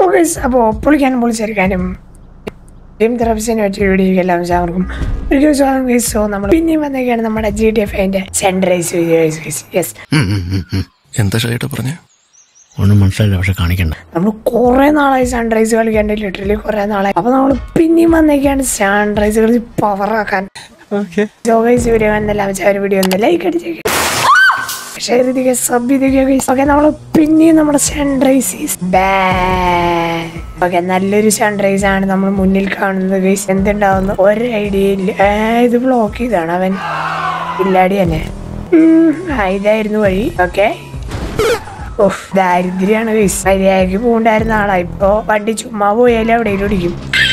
അപ്പോൾ പൊളിക്കാനും പൊളിച്ചെടുക്കാനും ഗെയിം തെറാപ്പിസിനെ പറ്റിയ വീഡിയോ എല്ലാം എല്ലാവർക്കും ഒരു സ്വാഗതം ഗൈസ്. സോ നമ്മൾ പിന്നെയും വന്നേക്കാണ് നമ്മുടെ GTFന്റെ സൺറൈസ് വീഡിയോ ഗൈസ്. എന്താ ഷൈട്ട് പറഞ്ഞേ? ഒന്നും മനസ്സിലായില്ല, പക്ഷെ കാണിക്കണ്ട. നമ്മൾ കുറെ നാളായി സൺറൈസ് കളിക്കാണ്ട്, ലിറ്ററലി കുറെ നാളായി. അപ്പൊ നമ്മൾ പിന്നെയും വന്നേക്കാണ് സൺറൈസ് കളിച്ച് പവർ ആക്കാൻ. സോ ഗൈസ് വീഡിയോ എന്നെല്ലാം വെച്ചാൽ ഒരു വീഡിയോ ഒന്ന് ലൈക്ക് അടിച്ചേക്കാം, ഷെയർ ചെയ്തേക്കുക, സബ് ചെയ്തേക്കുക ഗൈസ്. ഓക്കെ, നമ്മൾ പിന്നെയും നമ്മുടെ സൺറൈസ് ഈസ് ബാക്ക്. ഓക്കെ, നല്ലൊരു സൺറൈസ് ആണ് നമ്മൾ മുന്നിൽ കാണുന്നത് ഗൈസ്. എന്തുണ്ടാവുന്നു ഒരു ഐഡിയ ഇല്ല. ഇത് ബ്ലോക്ക് ചെയ്താണ് അവൻ, ഇല്ലാടി തന്നെ. ഇതായിരുന്നു വഴി. ഓക്കെ, ഓഹ് ദാരിദ്ര്യാണ് ഗൈസ്. മര്യാദക്ക് പോകണ്ടായിരുന്ന ആളാ. ഇപ്പൊ വണ്ടി ചുമ്മാ പോയാലും എവിടെയും ഓടിക്കും.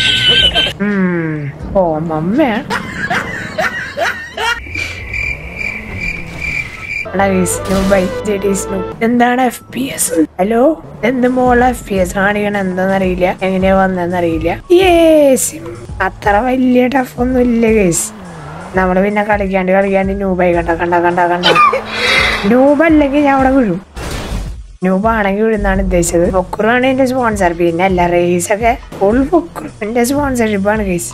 ഓ മമ്മയാണ്. എന്താണ് FPS? ഹലോ, എന്ത് മോളെ FPS കാണിക്കണം? എന്താന്നറിയില്ല, എങ്ങനെയാ വന്നതെന്നറിയില്ല. അത്ര വലിയ ടഫ് ഒന്നും ഇല്ല ഗൈസ്. നമ്മള് പിന്നെ കളിക്കാണ്ട് നൂബായി. കണ്ട നൂബ് അല്ലെങ്കിൽ ഞാൻ അവിടെ വീഴും. നൂബാണെങ്കിൽ വീഴുന്നാണ് ഉദ്ദേശിച്ചത്. പൊക്കുറാണ് എന്റെ സ്പോൺസർ. പിന്നെ അല്ല, റേസ് ഒക്കെ ഫുൾ പൊക്കുറിന്റെ സ്പോൺസർഷിപ്പാണ് ഗൈസ്.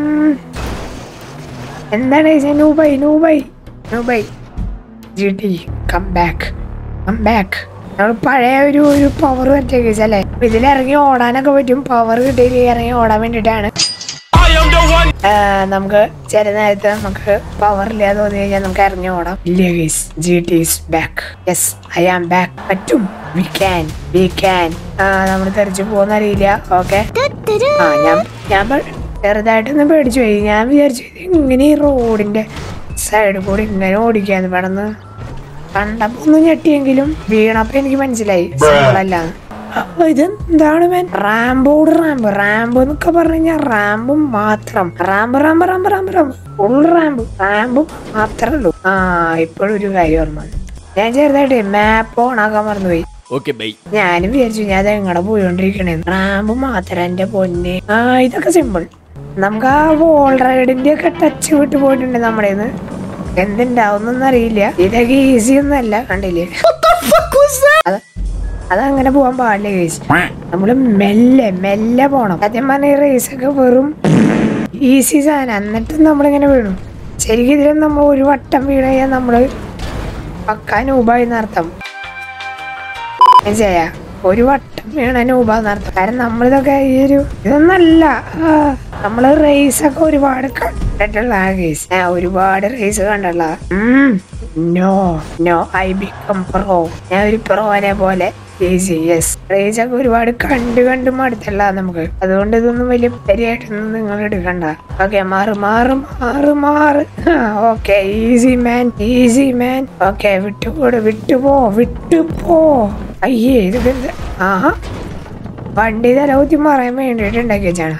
എന്താണ് ഗൈസ്? നൂബായി GT കം ബാക്ക്. നമ്മൾ പഴയ ഒരു പവർ പറ്റിയ കേസ് അല്ലേ. ഇതിലിറങ്ങി ഓടാനൊക്കെ പറ്റും. പവർ കിട്ടിയില്ല, ഇറങ്ങി ഓടാൻ വേണ്ടിയിട്ടാണ്. നമുക്ക് ചില നേരത്ത് നമുക്ക് പവർ ഇല്ലാതെ തോന്നി കഴിഞ്ഞാൽ നമുക്ക് ഇറങ്ങി ഓടാം. ഇല്ല case, GT is back. Yes, I am back. പറ്റും. We can. നമ്മൾ തെറിച്ചു പോകുന്നറിയില്ല. ഓക്കെ, ഞാൻ ചെറുതായിട്ടൊന്ന് പേടിച്ചു പോയി. ഞാൻ വിചാരിച്ചു ഇങ്ങനെ ഈ റോഡിന്റെ സൈഡ് കൂടി ഇങ്ങനെ ഓടിക്കാന്ന് വേണമെന്ന് കണ്ടപ്പോ ഒന്ന് ഞെട്ടിയെങ്കിലും വീണപ്പോ എനിക്ക് മനസ്സിലായി സിമ്പിളല്ല. അപ്പൊ ഇതെന്താണ് മേൻ? റാമ്പ് എന്നൊക്കെ പറഞ്ഞു കഴിഞ്ഞാൽ റാമ്പും മാത്രം. റാമ്പ് ഫുൾ റാമ്പും മാത്രമേ ഉള്ളൂ. ഇപ്പോഴും ഒരു കാര്യം ഓർമ്മ, ഞാൻ ചെറുതായിട്ട് മാപ്പ് ഓൺ ആക്കാൻ മറന്നുപോയി. ഞാനും വിചാരിച്ചു ഞാൻ അത് എങ്ങടെ പോയോണ്ടിരിക്കണേ. റാമ്പ് മാത്രം എന്റെ പൊന്നെ. ഇതൊക്കെ സിമ്പിൾ. നമുക്ക് ആ വോൾ റൈഡിന്റെ ഒക്കെ ടച്ച് വിട്ട് പോയിട്ടുണ്ട് നമ്മുടെ. എന്തുണ്ടാവുന്നൊന്നും അറിയില്ല. ഇതൊക്കെ ഈസി ഒന്നല്ല, കണ്ടില്ലേ? അതങ്ങനെ പോവാൻ പാടില്ല കേസ്. നമ്മള് മെല്ലെ പോണം. സത്യം പറഞ്ഞ ഈ റേസ് ഒക്കെ വെറും ഈസി സാധനം. എന്നിട്ടും നമ്മളിങ്ങനെ വീണു. ശരിക്കും ഇതിലും നമ്മൾ ഒരു വട്ടം വീണ് കഴിഞ്ഞാൽ നമ്മള് പക്കാ നൂബായിന്നർത്ഥം. ചെയ്യാ ഒരു വട്ടം വീണ നൂബാന്നർത്ഥം. കാരണം നമ്മളിതൊക്കെ ഈ ഒരു ഇതൊന്നല്ല. നമ്മള് റേസ് ഒക്കെ ഒരുപാട് കണ്ടിട്ടുള്ള കേസ്. ഒരുപാട് റേസ് കണ്ടുള്ള. No I become pro. ഞാൻ ഒരു പ്രോനെ പോലെ റേസ് ഒക്കെ ഒരുപാട് കണ്ട് മടുത്തുള്ള നമുക്ക്. അതുകൊണ്ട് ഇതൊന്നും വലിയ പരിയായിട്ടൊന്നും നിങ്ങൾ എടുക്കണ്ട. ഓക്കെ, മാറ്. Okay, easy man. ഓക്കെ, വിട്ടുപോ. അയ്യേ, ഇതൊക്കെ വണ്ടി തലകുത്തി മറയാൻ വേണ്ടിട്ടുണ്ടാക്കി വെച്ചാണ്.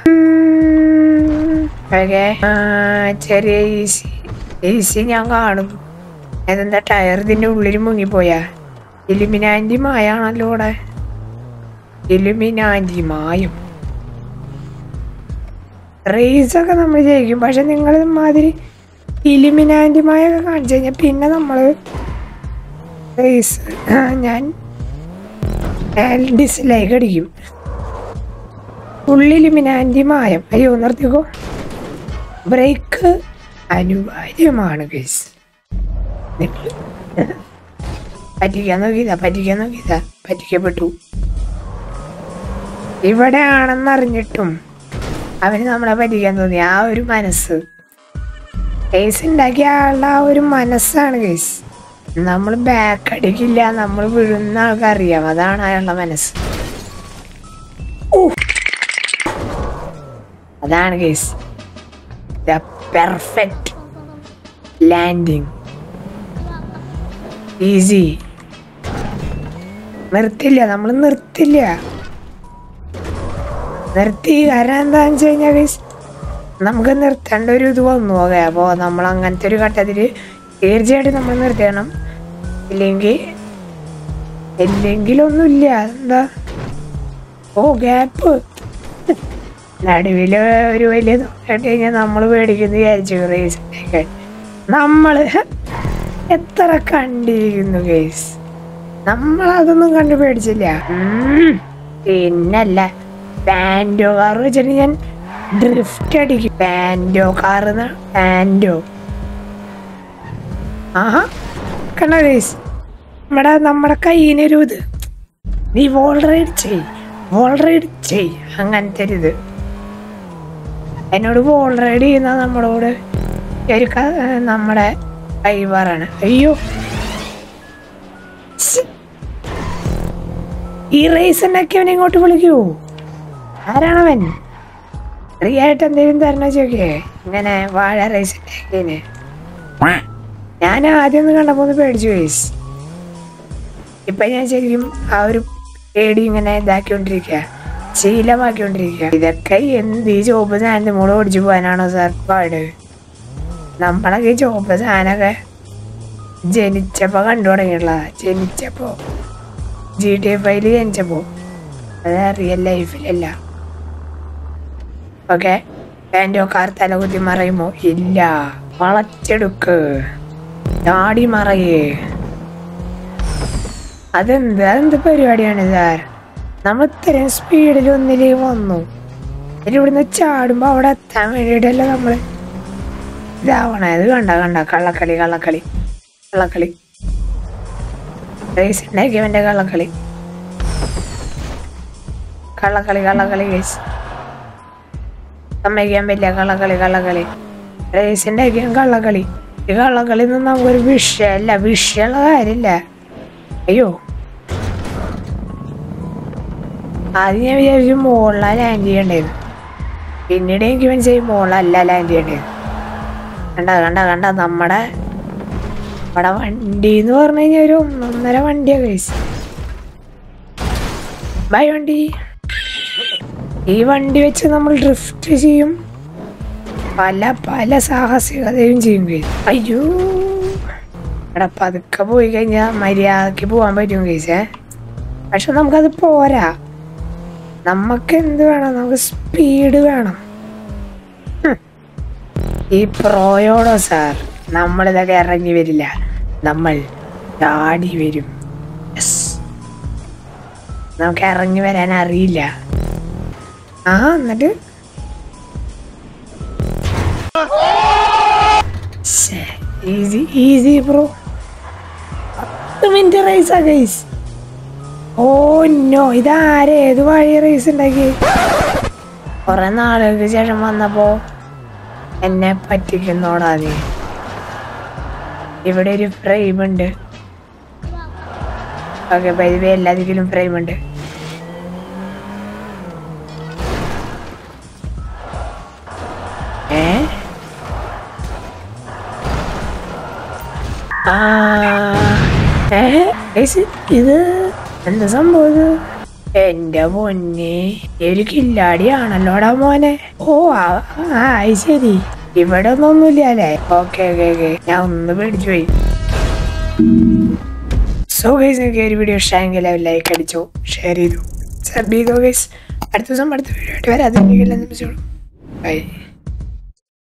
ഓക്കെ, ചെറിയ ഈസി ഞാൻ കാണും. അതെന്താ ടയർ ഇതിന്റെ ഉള്ളിൽ മുങ്ങിപ്പോയാ? ഇലുമിനാന്റി മായാണല്ലോ ഇവിടെ. ഇലുമിനാന്റി മായം. റേസൊക്കെ നമ്മൾ ജയിക്കും. പക്ഷെ നിങ്ങൾ മാതിരി ഇലുമിനാന്റി മായൊക്കെ കാണിച്ചു കഴിഞ്ഞാൽ പിന്നെ നമ്മള് റേസ് ഞാൻ ഡിസ്ലൈക്ക് അടിക്കും. ഇലുമിനാന്റി മായം. അയ്യോ, നിർത്തിക്കോ. ബ്രേക്ക് അനിവാര്യമാണ് ഗൈസ്. പറ്റിക്കാൻ നോക്കിയതാ. പറ്റിക്കപ്പെട്ടു. ഇവിടെ ആണെന്നറിഞ്ഞിട്ടും അവന് നമ്മളെ പറ്റിക്കാൻ തോന്നി. ആ ഒരു മനസ്സ് കേസ് ഉണ്ടാക്കിയ ആളുടെ ആ ഒരു മനസ്സാണ് കേസ്. നമ്മൾ ബാക്ക് അടിക്കില്ല, നമ്മൾ വീഴുന്ന ആൾക്കറിയാം. അതാണ് അയാളുടെ മനസ്സ്. അതാണ് case. The perfect landing. Easy. നമ്മൾ നിർത്തില്ല. കാരണം എന്താന്ന് വെച്ച് കഴിഞ്ഞാൽ ഗൈസ്, നമുക്ക് നിർത്തേണ്ട ഒരു ഇത് വന്നു. ഓക്കെ, അപ്പോ നമ്മൾ അങ്ങനത്തെ ഒരു ഘട്ടത്തില് തീർച്ചയായിട്ടും നമ്മൾ നിർത്തണം. ഇല്ലെങ്കിലൊന്നുമില്ല. എന്താ ഗ്യാപ്പ് നടുവില് ഒരു വലിയ നോക്കിട്ട് കഴിഞ്ഞാൽ നമ്മൾ പേടിക്കുന്നു വിചാരിച്ചു. റേസിലേക്ക് നമ്മള് എത്ര കണ്ടിരിക്കുന്നു ഗൈസ്. നമ്മളതൊന്നും കണ്ടു പേടിച്ചില്ല. പിന്നല്ല പാൻഡോ കാർ വെച്ചിട്ട് ഞാൻ ഡ്രിഫ്റ്റ് അടിക്കും. Panto കാർന്ന് panto. ആഹാ കണ്ട ഗൈസ്, നമ്മുടെ കയ്യിനൊരു ഇത്, നീ വോൾ റൈഡ് ചെയ് അങ്ങനത്തെ ഒരു ഇത്. എന്നോട് വോൾ റൈഡ് ചെയ്യുന്ന നമ്മളോട് ഒരു നമ്മുടെ ഡ്രൈവറാണ്. അയ്യോ, ഈ റേസ് ഉണ്ടാക്കി അവനെ ഇങ്ങോട്ട് വിളിക്കൂ. ആരാണവൻ? ഫ്രീ ആയിട്ട് എന്തെങ്കിലും തരണ ചോദിക്കേ. ഇങ്ങനെ വാഴ റേസ് ഉണ്ടാക്കിയതിന് ഞാൻ ആദ്യം ഒന്ന് കണ്ടപ്പോ ഒന്ന് പേടിച്ചു ഗൈസ്. ഇപ്പൊ ഞാൻ ശരിക്കും ആ ഒരു പേടി ഇങ്ങനെ ഇതാക്കിക്കൊണ്ടിരിക്കുക, ശീലമാക്കിക്കൊണ്ടിരിക്കുക. ഇതൊക്കെ എന്ത് ഈ ചോപ്പ് സാധനത്തിന് മൂടെ ഓടിച്ചു പോകാനാണോ സാർ പാട്? നമ്മളൊക്കെ ഈ ചോപ്പ് സാധനമൊക്കെ ജനിച്ചപ്പോ കണ്ടു തുടങ്ങിയിട്ടുള്ളതാ. ജനിച്ചപ്പോ GTA 5 ജനിച്ചപ്പോ, അത് റിയൽ ലൈഫിലല്ല. ഓക്കെ, പാൻഡോ കാർ തലകുത്തി മറയുമോ? ഇല്ല, വളച്ചെടുക്ക്, ചാടി മറയേ. അതെന്ത് പരിപാടിയാണ് സാർ? നമ്മൾ ഇത്രയും സ്പീഡിൽ ഒന്നിലേക്ക് വന്നു, ഇവിടുന്ന് ചാടുമ്പോ അവിടെ എത്താൻ വേണ്ടിയിട്ടല്ല നമ്മൾ ഇതാവണേ. ഇത് കണ്ട കള്ളക്കളി റേസ് ഉണ്ടാക്കിയവന്റെ കള്ളക്കളി കേസ്. സമ്മതിക്കാൻ പറ്റില്ല. കള്ളക്കളി റേസ് ഉണ്ടാക്കിയ കള്ളക്കളി. ഈ കള്ളക്കളി ഒന്നും നമുക്കൊരു വിഷയമുള്ള കാര്യമില്ല. അയ്യോ, ആദ്യം ഞാൻ വിചാരിച്ചു മുകളിലാണ് ലാൻഡ് ചെയ്യേണ്ടത്, പിന്നീട് എനിക്ക് മനസ്സിലായി മുകളിലല്ല ലാൻഡ് ചെയ്യേണ്ടത്. കണ്ട നമ്മുടെ വണ്ടി എന്ന് പറഞ്ഞു കഴിഞ്ഞാൽ ഒരു 1.5 വണ്ടിയാ ഗൈസ്. ബൈ വണ്ടി. ഈ വണ്ടി വെച്ച് നമ്മൾ ഡ്രിഫ്റ്റ് ചെയ്യും, പല സാഹസികതയും ചെയ്യും ഗൈസ്. അയ്യോ, എടാ പതുക്കെ പോയി കഴിഞ്ഞാൽ മര്യാദക്ക് പോകാൻ പറ്റും ഗൈസ്. പക്ഷെ നമുക്കത് പോരാ. നമുക്ക് എന്ത് വേണം? നമുക്ക് സ്പീഡ് വേണം. ഈ പ്രോയോടോ സാർ നമ്മളിതൊക്കെ ഇറങ്ങി വരില്ല, നമ്മൾ ചാടി വരും. നമുക്ക് ഇറങ്ങി വരാൻ അറിയില്ല. എന്നിട്ട് ഈസി ബ്രോ. 10 മിനിറ്റ് റേസാ ഗൈസ്. ഓ നോ, ഏത് വഴി റേസ് ഉണ്ടാക്കി? കുറെ നാളുകൾക്ക് ശേഷം വന്നപ്പോ എന്നെ പറ്റിക്കുന്നോടാ നീ. ഇവിടെ ഒരു ഫ്രെയിം ഉണ്ട്. ഓക്കെ, പതിവേ എല്ലാത്തിലും ഫ്രെയിം ഉണ്ട്. ഇത് എന്താ സംഭവം? എന്റെ പൊന്നെ, ഒരു കില്ലാടിയാണല്ലോടാ മോനെ. ഓ ശരി, ഇവിടെ ഒന്നൊന്നുമില്ല അല്ലേ? ഓക്കെ, ഞാൻ ഒന്ന് പേടിച്ചു പോയി. സോ ഗൈസ്, നിങ്ങൾക്ക് ഒരു വീഡിയോ ഇഷ്ടമെങ്കിൽ ലൈക്ക് അടിച്ചോ, ഷെയർ ചെയ്തു, സബ് ചെയ്തോ ഗൈസ്. അടുത്ത ദിവസം അടുത്ത വീഡിയോ ആയിട്ട് വരാം. അതിലേക്ക് എല്ലാം ബൈ.